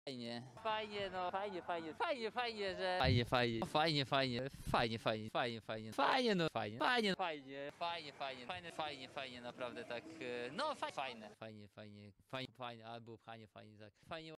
Fajnie, fajnie, no fajnie, fajnie, fajnie, fajnie, że... Fajnie, fajnie, fajnie, fajnie, fajnie, fajnie, fajnie, fajnie, fajnie, no fajnie, fajnie, fajnie, fajnie, fajnie, fajnie, fajnie, fajnie, naprawdę tak, no fajnie, fajnie, fajnie, fajnie, fajnie, albo fajnie, fajnie, tak, fajnie.